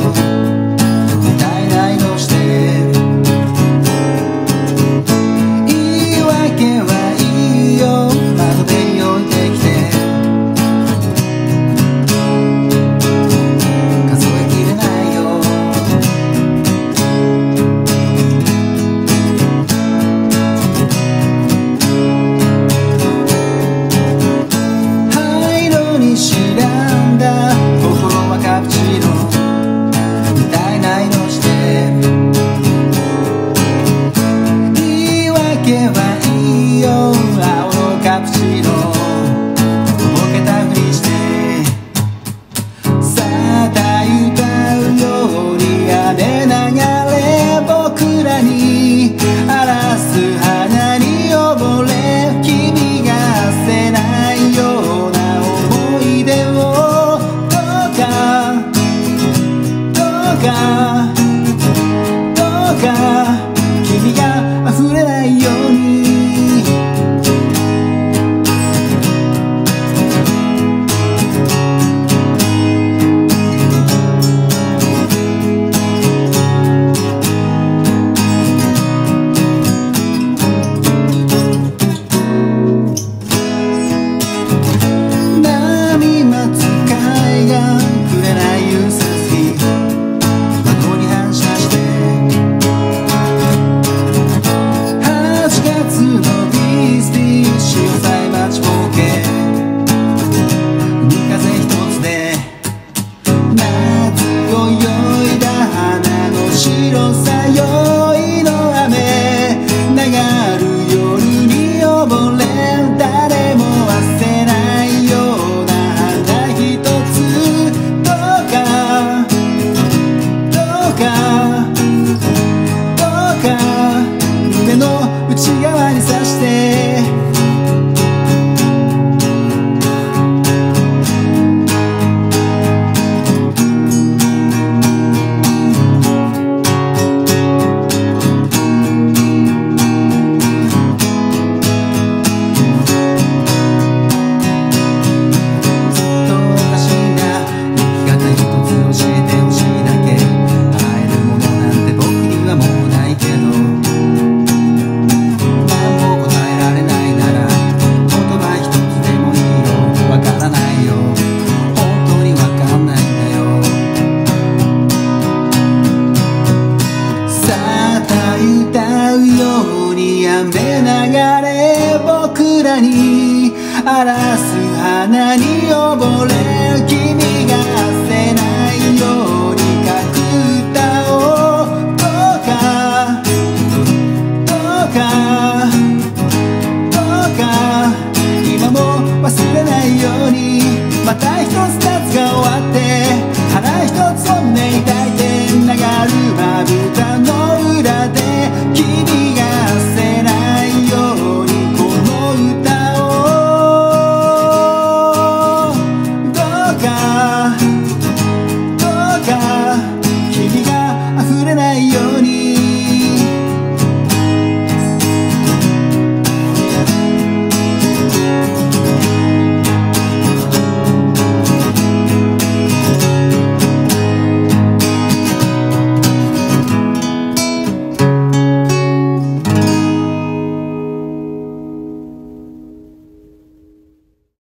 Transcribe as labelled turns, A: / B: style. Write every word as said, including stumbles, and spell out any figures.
A: 歌えないのして言い訳はいいよ窓辺に置いてきて数えきれないよ灰色に白んだ心はカプチーノ歌えないのして言い訳はいいよ青のカプチーノボケたふりしてさあ歌うように雨流れ僕らに荒らす花に溺れ君がせないような思い出をどうかどうかどうか君が溢れないように波待つ海岸触れない夕日窓に反射してはちがつのビースティー潮さえ待ちぼうけ海風一つで夏を酔いだ花の白さ酔いの雨流る夜に溺れ誰も忘れないような花一つどうかどうかどうか胸の内側に刺して歌うように雨流れ僕らに荒らす花に溺れ